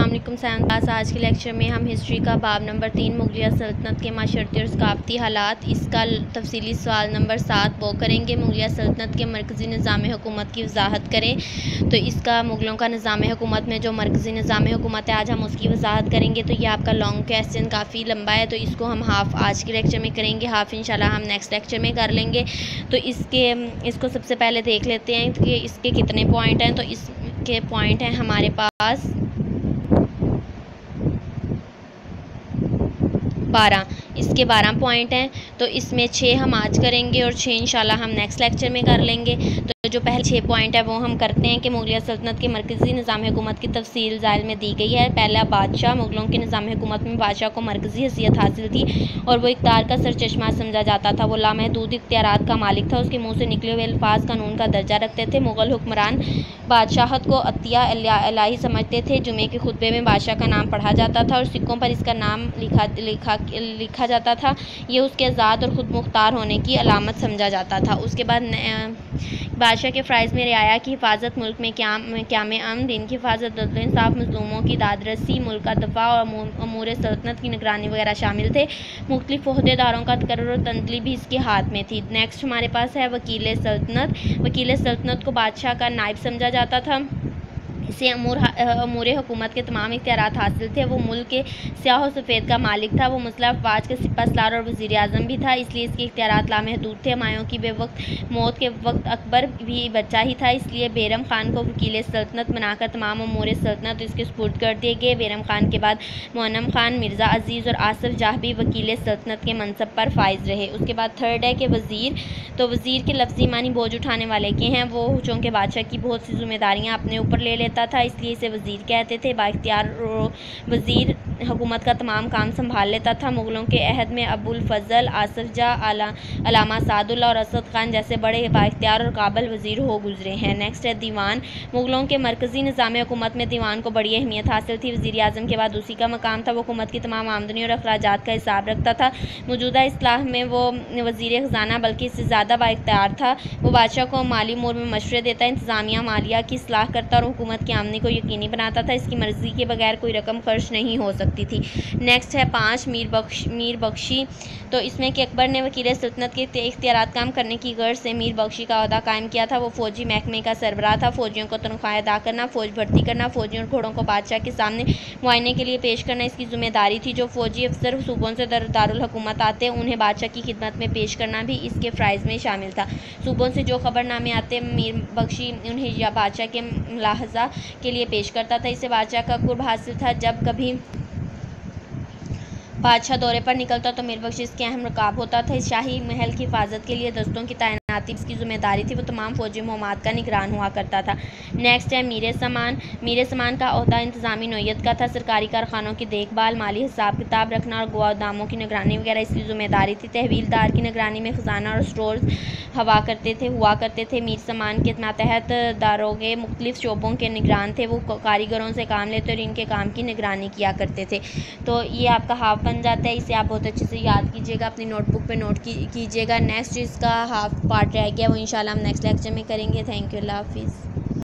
अस्सलाम वालेकुम क्लास। आज के लेक्चर में हम हिस्ट्री का बाब नंबर 3 मुगलिया सल्तनत के माशरती और सकाफती हालात, इसका तफसीली सवाल नंबर 7 वो करेंगे। मुगलिया सल्तनत के मरकज़ी निज़ाम हुकूमत की वजाहत करें। तो इसका मुग़लों का निज़ाम हुकूमत में जो मरकज़ी निज़ाम हुकूमत है, आज हम उसकी वजाहत करेंगे। तो ये आपका लॉन्ग क्वेश्चन काफ़ी लंबा है, तो इसको हम हाफ़ आज के लेक्चर में करेंगे, हाफ़ इंशाल्लाह हम नेक्स्ट लेक्चर में कर लेंगे। तो इसको सबसे पहले देख लेते हैं कि इसके कितने पॉइंट हैं। तो इसके पॉइंट हैं हमारे पास 12। इसके 12 पॉइंट हैं। तो इसमें 6 हम आज करेंगे और 6 इंशाल्लाह हम नेक्स्ट लेक्चर में कर लेंगे। तो जो पहले 6 पॉइंट है वो हम करते हैं कि मुगलिया सल्तनत के मरकज़ी निज़ाम हुकूमत की तफसील ज़ाइल में दी गई है। पहला, बादशाह। मुग़लों के निज़ाम हुकूमत में बादशाह को मरकज़ी हैसियत हासिल थी और वो इक़्तिदार का सरचश्मा समझा जाता था। वो लामहदूद इख्तियारात का मालिक था। उसके मुँह से निकले हुए अल्फाज कानून का दर्जा रखते थे। मुग़ल हुक्मरान बादशाहत को अतिया इलाही समझते थे। जुमे के खुतबे में बादशाह का नाम पढ़ा जाता था और सिक्कों पर इसका नाम लिखा जाता था। ये उसके आज़ाद और ख़ुद मुख्तार होने की अलामत समझा जाता था। उसके बाद बादशाह के फ़राइज़ में रियाया की हिफाजत, मुल्क में क़याम अमन, दिन की हिफाजत, अदल इंसाफ़, मज़लूमों की दादरसी, मुल्क का दफ़ा और अमूर सल्तनत की निगरानी वगैरह शामिल थे। मुख्तलिफ़ ओहदेदारों का तकर्रुर और तंतली भी इसके हाथ में थी। नेक्स्ट हमारे पास है वकील सल्तनत। वकील सल्तनत को बादशाह का नायब समझा जाता था। इसे अमूर हुकूमत के तमाम इख्तियारात हासिल थे। वो मुल्क के स्याह और सफ़ेद का मालिक था। वो मुसल्लह अफ़वाज का सिपह सलार और वज़ीर आज़म भी था, इसलिए इसके इख्तियारात लामहदूद थे। हुमायूं की मौत के वक्त अकबर भी बच्चा ही था, इसलिए बैरम ख़ान को वकील सल्तनत बनाकर तमाम अमूर सल्तनत इसके सुपुर्द कर दिए गए। बैरम ख़ान के बाद मुअन्नम ख़ान, मिर्ज़ा अज़ीज़ और आसफ़ जाह भी वकील सल्तनत के मनसब पर फाइज रहे। उसके बाद थर्ड है कि वज़ीर। तो वज़ीर के लफ्ज़ी मानी बोझ उठाने वाले के हैं। वो चूँकि बादशाह की बहुत सी ज़िम्मेदारियाँ अपने ऊपर ले लेता था, इसलिए इसे वज़ीर कहते थे। बाइख्तियार वज़ीर हुकूमत का तमाम काम संभाल लेता था। मुग़लों के अहद में अबुल फ़ज़ल, आसफ़ जाह, अलामा सादुल्ला और असद ख़ान जैसे बड़े बाइख्तियार और काबिल वज़ीर हो गुज़रे हैं। नेक्स्ट है दीवान। मुग़लों के मरकज़ी निज़ाम हुकूमत में दीवान को बड़ी अहमियत हासिल थी। वज़ीर आज़म के बाद उसी का मकाम था। वो हुकूमत की तमाम आमदनी और अखराजात का हिसाब रखता था। मौजूदा इस्लाह में वो वज़ीर ख़ज़ाना बल्कि इससे ज़्यादा बाइख्तियार था। वो बादशाह को माली उमूर में मशवरे देता, इंतज़ामिया, मालिया की इस्लाह करता और हुकूमत की आमदनी को यकीनी बनाता था। इसकी मर्ज़ी के बगैर कोई रकम खर्च नहीं हो सकती थी। नेक्स्ट है 5, मीर बख्शी। तो इसमें कि अकबर ने वकील सल्तनत के इख्तियारात काम करने की गर्ज से मीर बख्शी का ओहदा कायम किया था। वो फ़ौजी महकमे का सरबराह था। फ़ौजियों को तनख्वाहें अदा करना, फ़ौज भर्ती करना, फ़ौजियों और घोड़ों को बादशाह के सामने मुआयने के लिए पेश करना इसकी ज़िम्मेदारी थी। जो फ़ौजी अफसर सूबों से दारुल हुकूमत आते, उन्हें बादशाह की खिदमत में पेश करना भी इसके फ़राइज़ में शामिल था। सूबों से जो ख़बरनामे आते, मीर बख्शी उन्हें या बादशाह के मुलाहज़ा के लिए पेश करता था। इससे बादशाह का कुर्ब हासिल था। जब कभी बादशाह दौरे पर निकलता तो मीर बख्शी इसके अहम रकाब होता था। इस शाही महल की हिफाजत के लिए दस्तों की तैनाती इसकी ज़िम्मेदारी थी। वो तमाम फ़ौजी मुहिमात का निगरान हुआ करता था। नेक्स्ट है मीर समान। मीर समान का ओहदा इंतज़ामी नौयत का था। सरकारी कारखानों की देखभाल, माली हिसाब किताब रखना और गोदामों की निगरानी वगैरह इसकी ज़िम्मेदारी थी। तहवीलदार की निगरानी में ख़जाना और स्टोर्स हुआ करते थे। मीर समान के मातहत दारोगे मुख्तलिफ़ शोबों के निगरान थे। वो कारीगरों से काम लेते और इनके काम की निगरानी किया करते थे। तो ये आपका हाफ बन जाता है। इसे आप बहुत अच्छे से याद कीजिएगा, अपनी नोटबुक पे नोट कीजिएगा। नेक्स्ट इसका हाफ पार्ट रह गया, वो इंशाल्लाह हम नेक्स्ट लेक्चर में करेंगे। थैंक यू, अल्लाह हाफिज़।